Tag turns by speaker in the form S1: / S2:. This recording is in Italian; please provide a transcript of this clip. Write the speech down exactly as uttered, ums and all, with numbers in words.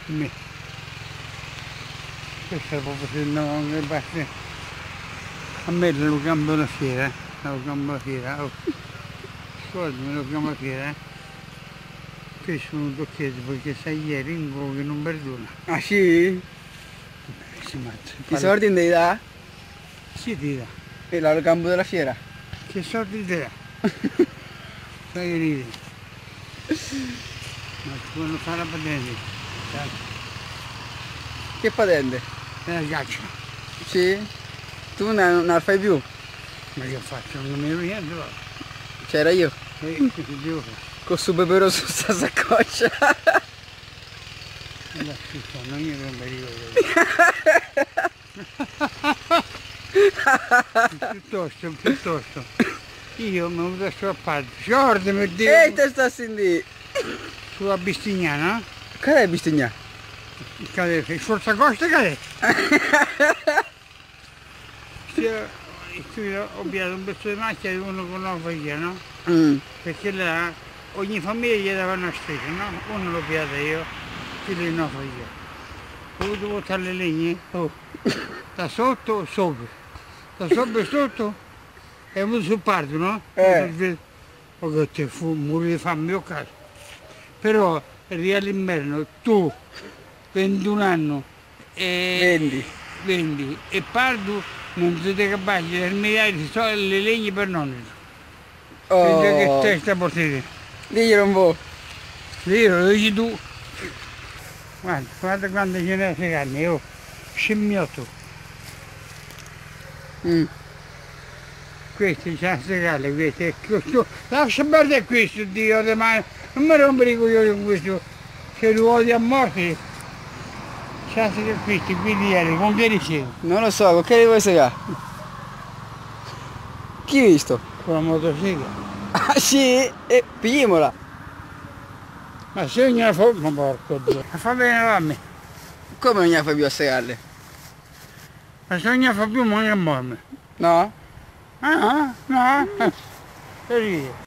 S1: me. Questo è proprio il nome che basta. A me lo cambio la fiera, lo cambio la fiera. Oh. Scusami, lo cambio la fiera. Questo è un tocchetto perché sai ieri in che non perdona.
S2: Ah sì?
S1: Si mazza.
S2: I soldi non devi dare?
S1: Sì, ti dà.
S2: E là, lo cambio della fiera?
S1: Che soldi ti dà? Sai che ridi? Ma tu non fai la patente.
S2: Che patente?
S1: È la caccia.
S2: Sì? Tu non, non la fai più?
S1: Ma che faccio? Non mi niente, va.
S2: C'era io.
S1: Eh, che devo fare?
S2: Con su peperone su sta saccoccia.
S1: La schifo, non io non mi ricordo. Piuttosto, piuttosto. Io mi ho venuto a strappare. Giorgio mi dico.
S2: Ehi, te sta a sentire.
S1: Sulla Bistignana.
S2: Che è Bistigna?
S1: Il cadere, il forzacosta cadere. Io ho pigliato un pezzo di macchina di uno con una famiglia, no?
S2: Mm.
S1: Perché là ogni famiglia gli dava una stessa, no? Uno l'ho pigliato io, quello di una famiglia. Ho dovuto buttare le legne, oh, da sotto sopra, da sopra e sotto è venuto sul parto, no?
S2: Eh.
S1: Ho detto, fu morire di fame a casa. Però lì all'inverno tu, ventuno anni, e
S2: Vendi.
S1: vendi e pardo non siete capaci di terminare le legne per nonno.
S2: Oh.
S1: Che testa potete?
S2: Diglielo un po'.
S1: Lì lo dici tu. Guarda, guarda quando ce n'è sei carne, oh, scimmiotto.
S2: Mm.
S1: Questi c'è queste carne, questi, questo. Lascia perdere questo, Dio, di mano. Non mi rompere i coglioni con questo, che lo odio a morte. C'è questi, quindi ieri, con che ricevo?
S2: Non lo so, con che li vuoi segare? Chi hai visto?
S1: Con la motosega.
S2: Ah sì? E piglimola.
S1: Ma se non la fa, ma porco Dio. Ma fa bene a me.
S2: Come non gliela fai più a segarle?
S1: Ma se non la fa più, ma non morme.
S2: No?
S1: Ah, no? E ride.